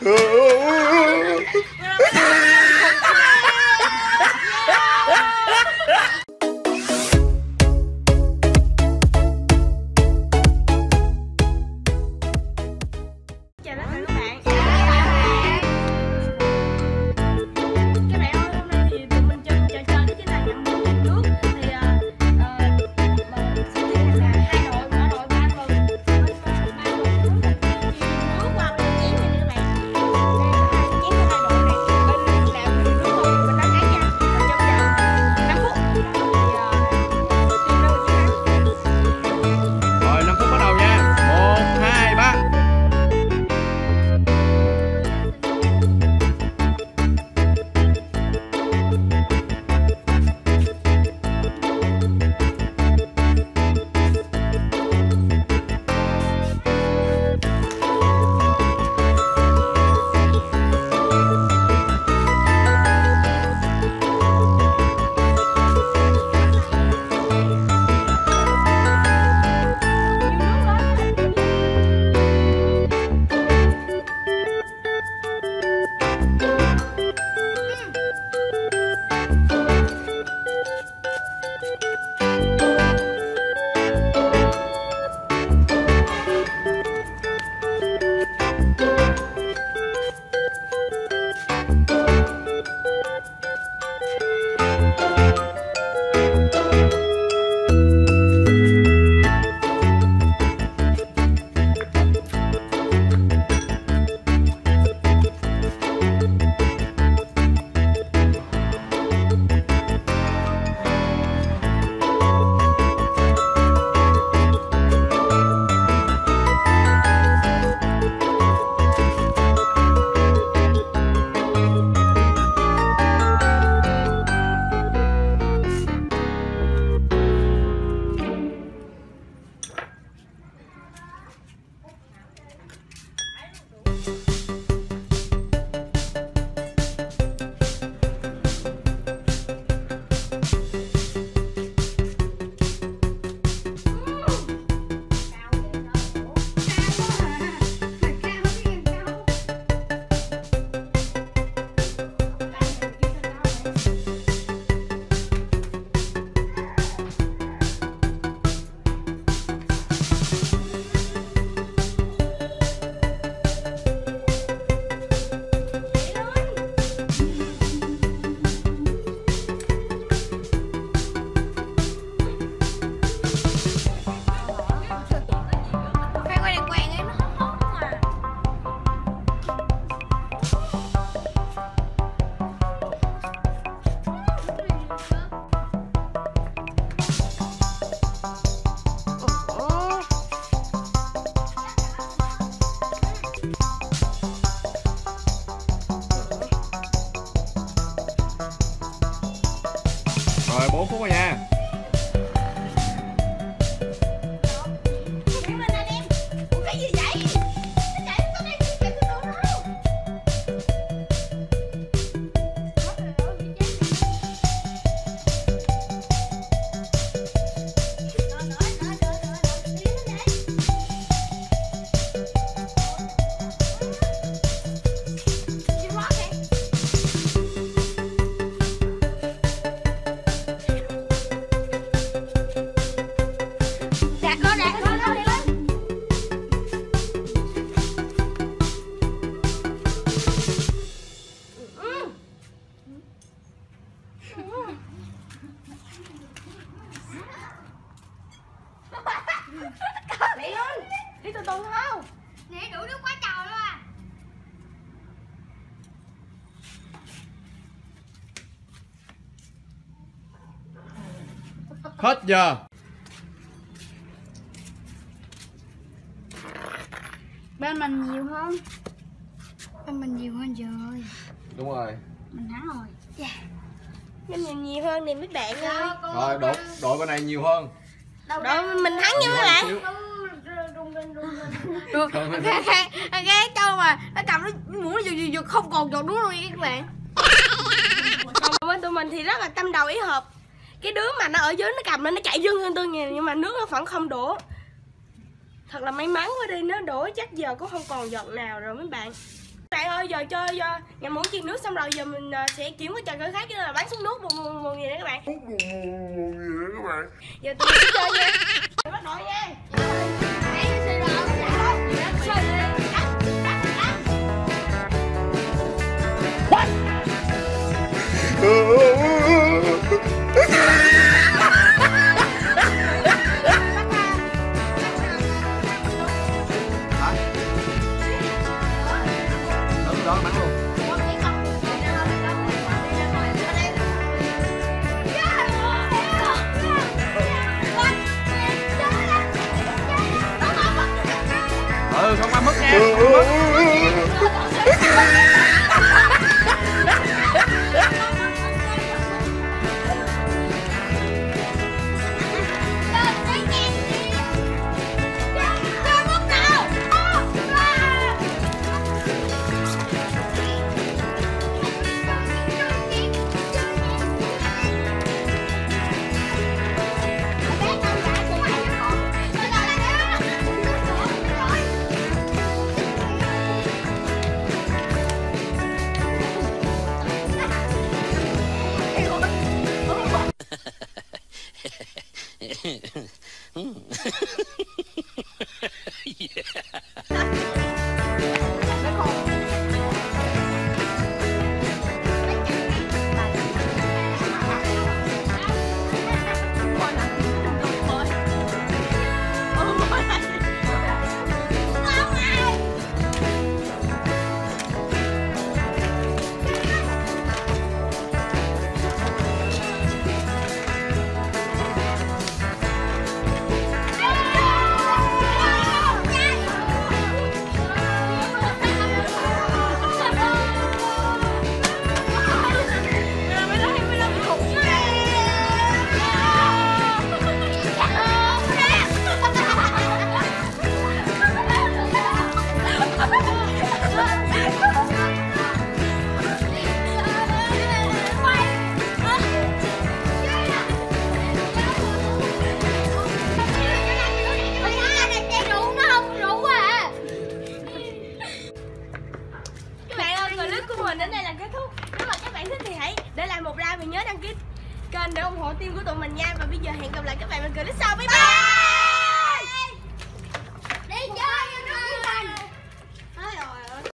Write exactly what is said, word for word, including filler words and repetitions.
Rồi bốn phút rồi nha. Đi luôn, đi từ từ thôi. Nè đủ nước quá trời luôn à. Hết giờ. Bên mình nhiều hơn. Bên mình nhiều hơn rồi. Đúng rồi. Mình thắng rồi. Yeah. Bên mình nhiều hơn thì mấy bạn ơi. Rồi đội đội bên này nhiều hơn. Đội mình thắng nha mấy bạn. cái cái cái châu mà nó cầm nó mũi nó giật giật giật không còn giọt nước luôn các bạn. Còn bên tụi mình thì rất là tâm đầu ý hợp. Cái đứa mà nó ở dưới nó cầm lên nó chạy dưng hơn tôi nha, nhưng mà nước nó vẫn không đổ. Thật là may mắn quá đi, nó đổ chắc giờ cũng không còn giọt nào rồi mấy bạn. bạn ơi, giờ chơi uh, nhà muỗng chiên nước xong rồi giờ mình uh, sẽ chuyển qua trò chơi khác, chứ là bắn súng nước một một gì đấy các bạn. Giờ tụi mình sẽ chơi nha. Bắt đầu nha. Ừ, không ăn mất nha. Không mất. Đến đây là kết thúc. Nếu mà các bạn thích thì hãy để lại một like và nhớ đăng ký kênh để ủng hộ team của tụi mình nha. Và bây giờ hẹn gặp lại các bạn ở clip sau. Bye bye.